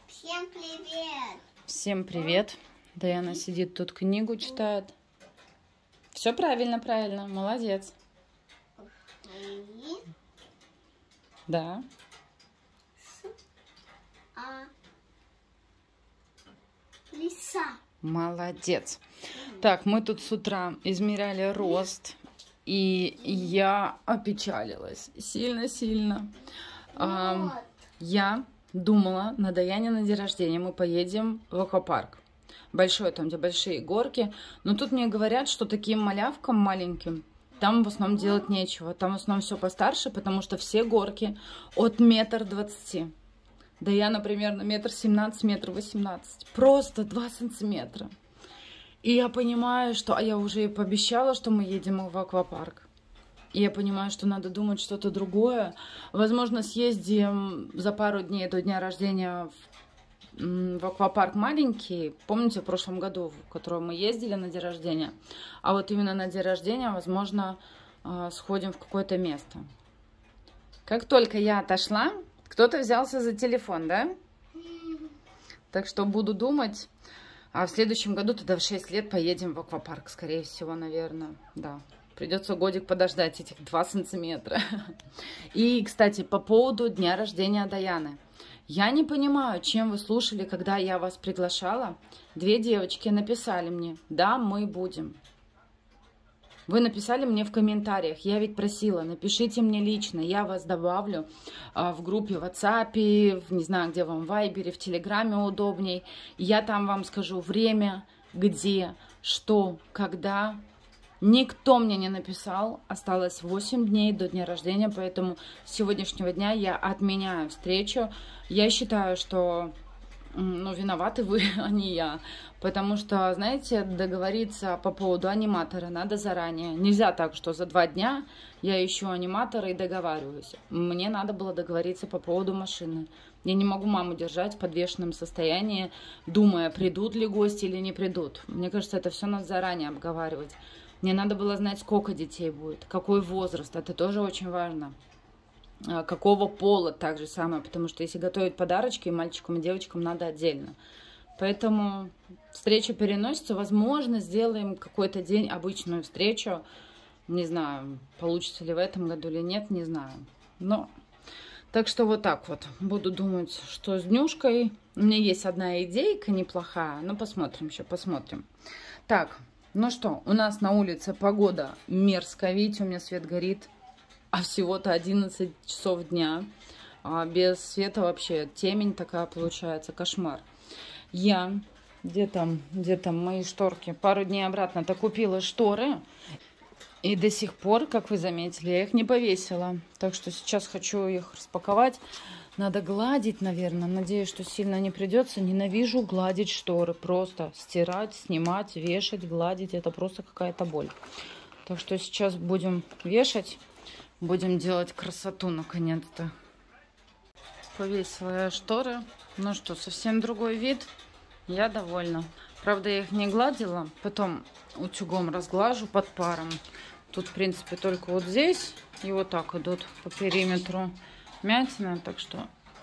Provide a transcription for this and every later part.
Всем привет! Всем привет! Даяна сидит тут, книгу читает. Все правильно, правильно, молодец. Да. Лиса. Молодец. Так, мы тут с утра измеряли рост, и я опечалилась сильно-сильно. Я думала, на Даяне на день рождения мы поедем в аквапарк. Большой, там, где большие горки. Но тут мне говорят, что таким малявкам маленьким там в основном делать нечего. Там в основном все постарше, потому что все горки от 1,20 м. Даяна примерно 1,17 м, 1,18 м. Просто 2 сантиметра. И я понимаю, что... А я уже и пообещала, что мы едем в аквапарк. И я понимаю, что надо думать что-то другое. Возможно, съездим за пару дней до дня рождения в аквапарк маленький. Помните, в прошлом году, в который мы ездили на день рождения? А вот именно на день рождения, возможно, сходим в какое-то место. Как только я отошла, кто-то взялся за телефон, да? Так что буду думать. А в следующем году тогда в 6 лет поедем в аквапарк, скорее всего, наверное. Да. Придется годик подождать этих 2 сантиметра. И, кстати, по поводу дня рождения Даяны. Я не понимаю, чем вы слушали, когда я вас приглашала. 2 девочки написали мне: да, мы будем. Вы написали мне в комментариях. Я ведь просила, напишите мне лично. Я вас добавлю в группе в WhatsApp, не знаю, где вам, в Вайбере, в Телеграме удобней. Я там вам скажу время, где, что, когда. Никто мне не написал. Осталось 8 дней до дня рождения, поэтому с сегодняшнего дня я отменяю встречу. Я считаю, что виноваты вы, а не я. Потому что, знаете, договориться по поводу аниматора надо заранее. Нельзя так, что за 2 дня я ищу аниматора и договариваюсь. Мне надо было договориться по поводу машины. Я не могу маму держать в подвешенном состоянии, думая, придут ли гости или не придут. Мне кажется, это все надо заранее обговаривать. Мне надо было знать, сколько детей будет, какой возраст. Это тоже очень важно. Какого пола так же самое. Потому что если готовить подарочки мальчикам и девочкам, надо отдельно. Поэтому встреча переносится. Возможно, сделаем какой-то день обычную встречу. Не знаю, получится ли в этом году или нет, не знаю. Но так что вот так вот. Буду думать, что с Днюшкой. У меня есть одна идейка неплохая. Но посмотрим еще, посмотрим. Так. Ну что, у нас на улице погода мерзкая. Видите, у меня свет горит. А всего-то 11 часов дня. Без света вообще темень такая получается. Кошмар. Я... Где там мои шторки? Пару дней обратно-то купила шторы. И до сих пор, как вы заметили, я их не повесила. Так что сейчас хочу их распаковать. Надо гладить, наверное. Надеюсь, что сильно не придется. Ненавижу гладить шторы. Просто стирать, снимать, вешать, гладить. Это просто какая-то боль. Так что сейчас будем вешать. Будем делать красоту наконец-то. Повесила я шторы. Ну что, совсем другой вид. Я довольна. Правда, я их не гладила. Потом утюгом разглажу под паром. Тут, в принципе, только вот здесь. И вот так идут по периметру мятина, так что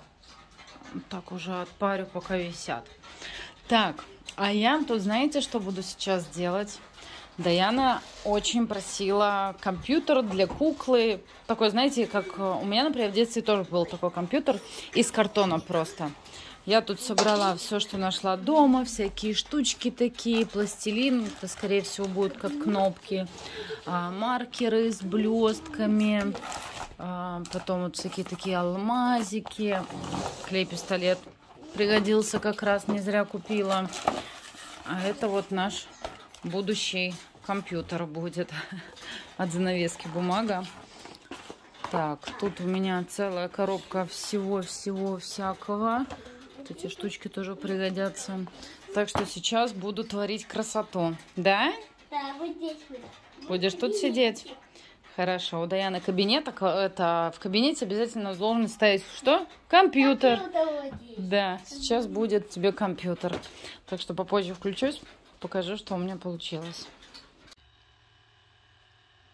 так уже отпарю, пока висят. Так, а я тут, знаете, что буду сейчас делать? Даяна очень просила компьютер для куклы. Такой, знаете, как у меня, например, в детстве тоже был такой компьютер из картона просто. Я тут собрала все, что нашла дома, всякие штучки такие, пластилин, это, скорее всего, будут как кнопки, маркеры с блестками, потом вот всякие такие алмазики, клей-пистолет пригодился как раз, не зря купила. А это вот наш будущий компьютер будет, от занавески бумага. Так, тут у меня целая коробка всего всякого. Эти штучки тоже пригодятся. Так что сейчас буду творить красоту. Да? Да, вот здесь буду. Будешь тут сидеть? Хорошо. У Даяны кабинет. Это в кабинете обязательно должен стоять что? Компьютер. Да, сейчас будет тебе компьютер. Так что попозже включусь, покажу, что у меня получилось.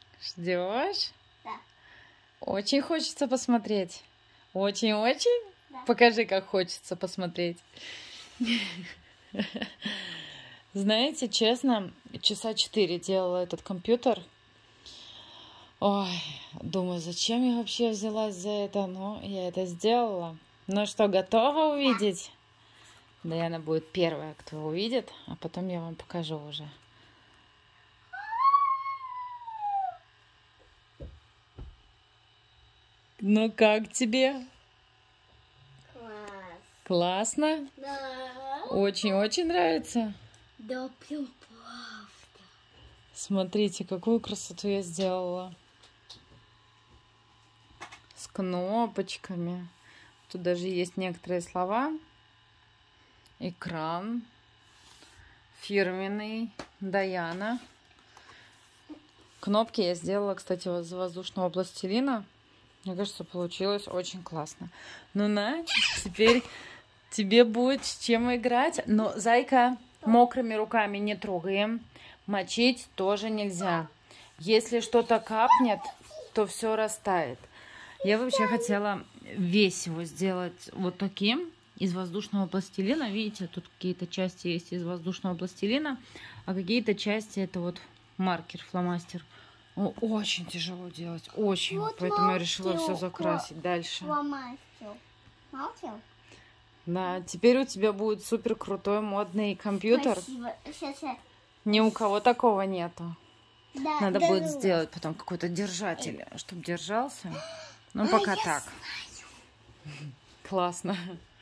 Ждешь? Да. Очень хочется посмотреть. Очень-очень? Да. Покажи, как хочется посмотреть. Знаете, честно, часа 4 делала этот компьютер. Ой, думаю, зачем я вообще взялась за это? Но я это сделала. Ну что, готова увидеть? Даяна будет первая, кто увидит, а потом я вам покажу уже. Ну как тебе? Класс. Классно? Да. Очень-очень нравится. Да, прям правда. Смотрите, какую красоту я сделала. С кнопочками. Тут даже есть некоторые слова. Экран. Фирменный. Даяна. Кнопки я сделала, кстати, из воздушного пластилина. Мне кажется, получилось очень классно. Ну на, теперь тебе будет с чем играть. Но, зайка, мокрыми руками не трогаем. Мочить тоже нельзя. Если что-то капнет, то все растает. Я вообще хотела весь его сделать вот таким, из воздушного пластилина. Видите, тут какие-то части есть из воздушного пластилина, а какие-то части это вот маркер, фломастер. Очень тяжело делать, очень. Вот поэтому я решила все мастер, закрасить дальше. Фломастер. Молчал? Да, теперь у тебя будет супер крутой модный компьютер. Спасибо. Сейчас. Ни у кого такого нету. Да, Надо да, будет ну. сделать потом какой-то держатель, чтобы держался. Ну, А, пока я так. Классно.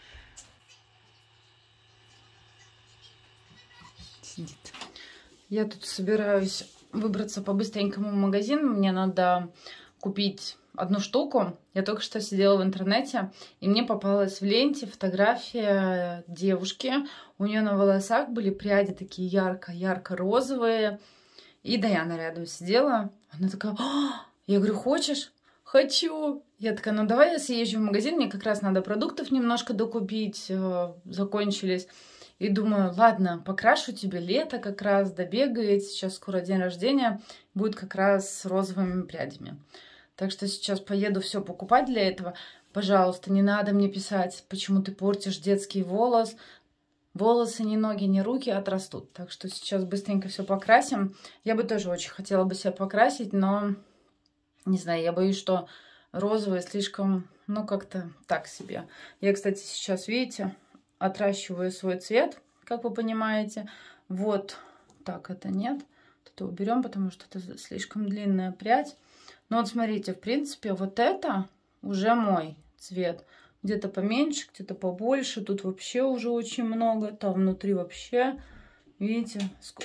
Сидит. Я тут собираюсь выбраться по-быстренькому в магазин. Мне надо купить одну штуку. Я только что сидела в интернете, и мне попалась в ленте фотография девушки. У нее на волосах были пряди такие ярко-розовые. И Даяна рядом сидела. Она такая: «А!» Я говорю: «Хочешь?» «Хочу». Я такая: «Ну давай я съезжу в магазин, мне как раз надо продуктов немножко докупить, закончились». И думаю: ладно, покрашу тебе, лето как раз добегает, сейчас скоро день рождения, будет как раз с розовыми прядями. Так что сейчас поеду все покупать для этого. Пожалуйста, не надо мне писать, почему ты портишь детский волос. Волосы, ни ноги, ни руки отрастут. Так что сейчас быстренько все покрасим. Я бы тоже очень хотела бы себя покрасить, но не знаю, я боюсь, что розовый слишком, ну, как-то так себе. Я, кстати, сейчас, видите, отращиваю свой цвет, как вы понимаете. Вот так это нет. Это уберем, потому что это слишком длинная прядь. Но вот смотрите, в принципе, вот это уже мой цвет. Где-то поменьше, где-то побольше. Тут вообще уже очень много. Там внутри вообще, видите,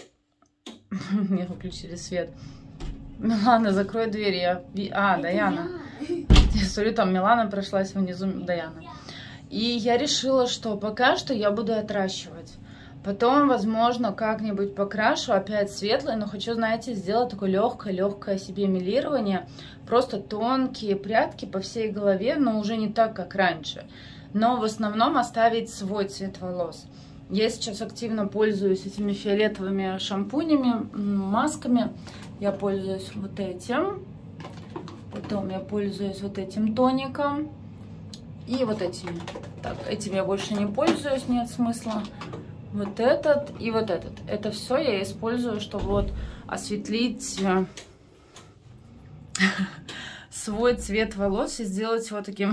мне выключили свет. Ну ладно, закрой дверь. Даяна. Я смотрю, там Милана прошлась, внизу Даяна. И я решила, что пока что я буду отращивать. Потом, возможно, как-нибудь покрашу опять светлое, но хочу, знаете, сделать такое легкое себе мелирование. Просто тонкие прядки по всей голове, но уже не так, как раньше. Но в основном оставить свой цвет волос. Я сейчас активно пользуюсь этими фиолетовыми шампунями, масками. Я пользуюсь вот этим. Потом я пользуюсь вот этим тоником. И вот этими. Так, этим я больше не пользуюсь, нет смысла. Вот этот и вот этот. Это все я использую, чтобы вот осветлить свой цвет волос и сделать его таким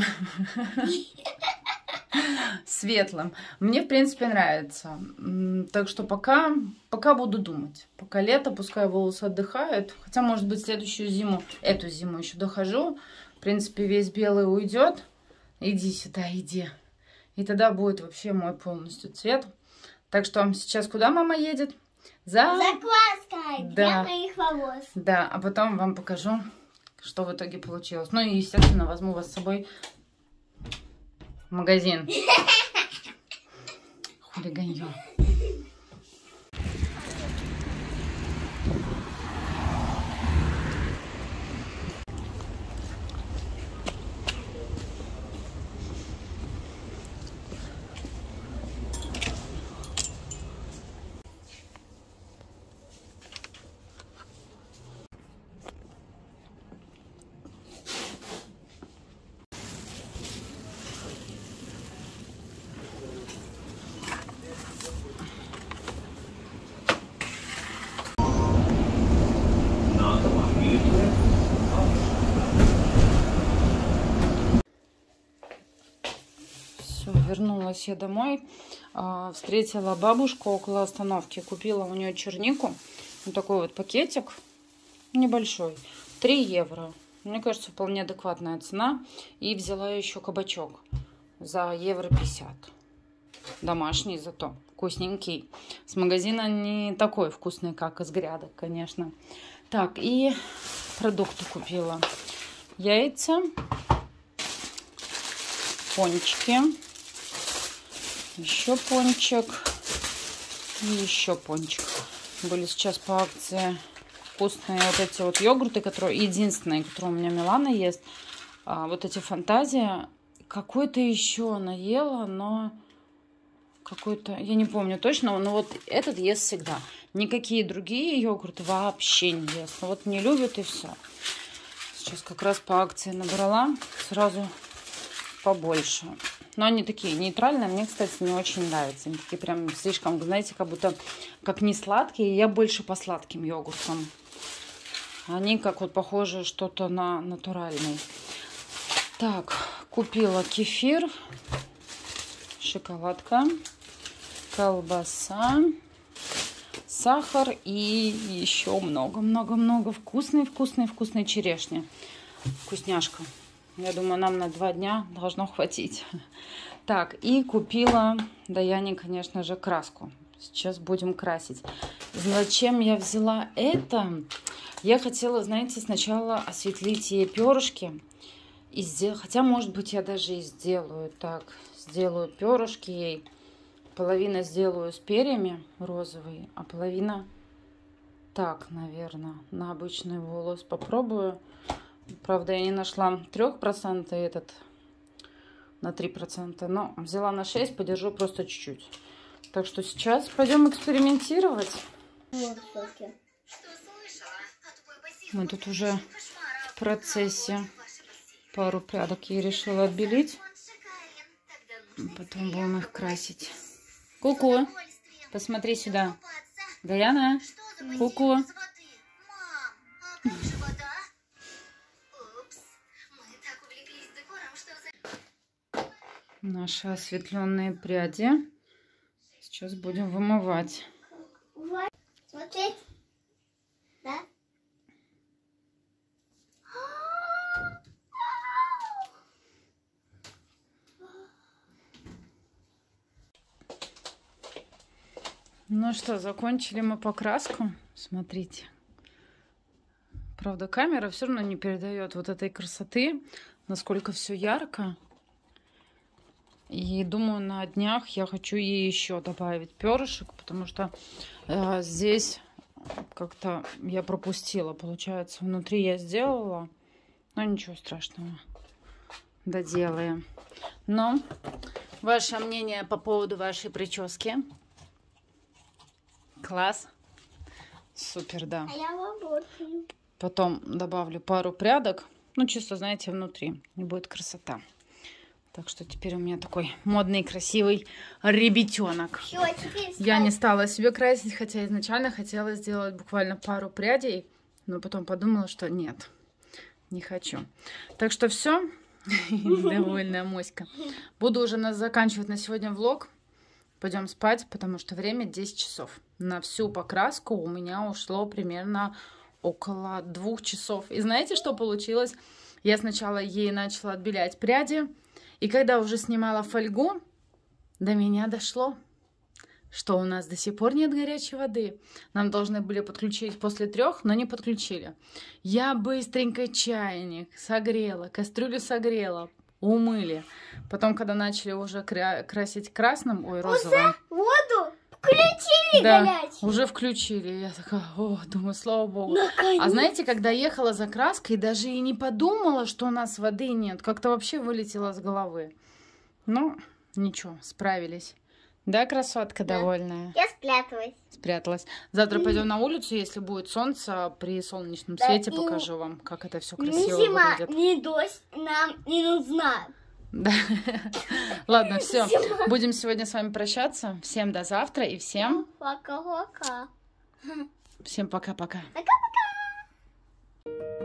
светлым. Мне, в принципе, нравится. Так что пока буду думать. Пока лето, пускай волосы отдыхают. Хотя, может быть, следующую зиму, эту зиму еще дохожу. В принципе, весь белый уйдет. Иди сюда, иди. И тогда будет вообще мой полностью цвет. Так что сейчас куда мама едет? Закваской для Да. моих волос. Да, а потом вам покажу, что в итоге получилось. Ну и, естественно, возьму вас с собой в магазин. Хулиганье. вернулась я домой, встретила бабушку около остановки, купила у нее чернику, вот такой вот пакетик небольшой, 3 евро. Мне кажется, вполне адекватная цена. И взяла еще кабачок за евро 50. Домашний зато, вкусненький. С магазина не такой вкусный, как из грядок, конечно. Так, и продукты купила. Яйца, пончики, еще пончик и еще пончик. Были сейчас по акции вкусные вот эти вот йогурты, которые единственные, которые у меня Милана ест. Вот эти Фантазия. Какой-то еще она ела, но какой-то, я не помню точно, но вот этот ест всегда. Никакие другие йогурты вообще не ест. Ну вот не любит и все. Сейчас как раз по акции набрала сразу побольше. Но они такие нейтральные. Мне, кстати, не очень нравятся. Они такие прям слишком, знаете, как будто как не сладкие. Я больше по сладким йогуртам. Они как вот похожи что-то на натуральный. Так, купила кефир, шоколадка, колбаса, сахар и еще много-много-много вкусной черешни. Вкусняшка. Я думаю, нам на 2 дня должно хватить. Так, и купила Даяне, конечно же, краску. Сейчас будем красить. Зачем я взяла это? Я хотела, знаете, сначала осветлить ей перышки. И хотя, может быть, я даже и сделаю так. Сделаю перышки ей. Половина сделаю с перьями розовый, а половина так, наверное, на обычный волос. Попробую. Правда, я не нашла 3%, этот на 3%, но взяла на 6%, подержу просто чуть-чуть. Так что сейчас пойдем экспериментировать. Мы тут уже в процессе. Пару прядок я решила отбелить. Потом будем их красить. Ку-ку, посмотри сюда. Даяна, ку-ку. Наши осветленные пряди. Сейчас будем вымывать. Смотреть? Да? Ну что, закончили мы покраску. Смотрите. Правда, камера все равно не передает вот этой красоты, насколько все ярко. И думаю, на днях я хочу ей еще добавить перышек, потому что здесь как-то я пропустила. Получается, внутри я сделала, но ничего страшного. Доделаем. Но ваше мнение по поводу вашей прически? Класс. Супер, да. А я работаю. Потом добавлю пару прядок. Ну, чисто, знаете, внутри. И будет красота. Так что теперь у меня такой модный, красивый ребятенок. Всё, теперь Я не стала себе красить, хотя изначально хотела сделать буквально пару прядей. Но потом подумала, что нет, не хочу. Так что все. Довольная моська. Буду уже заканчивать на сегодня влог. Пойдем спать, потому что время 10 часов. На всю покраску у меня ушло примерно около 2 часов. И знаете, что получилось? Я сначала ей начала отбелять пряди. И когда уже снимала фольгу, до меня дошло, что у нас до сих пор нет горячей воды. Нам должны были подключить после 3, но не подключили. Я быстренько чайник согрела, кастрюлю согрела, умыли. Потом, когда начали уже красить красным, ой, розовым. Уже воду включили, да, горячую. уже включили. Я такая, думаю, слава богу. Наконец. А знаете, когда ехала за краской, даже и не подумала, что у нас воды нет. Как-то вообще вылетело с головы. Ну, ничего, справились. Да, красотка довольная? Я спряталась. Спряталась. Завтра пойдем на улицу, если будет солнце, при солнечном свете покажу вам, как это все красиво Ни зима, выглядит. ни дождь нам не нужна. Да. Ладно, все. Будем сегодня с вами прощаться. Всем до завтра и всем... Пока-пока. Всем пока-пока. Пока-пока.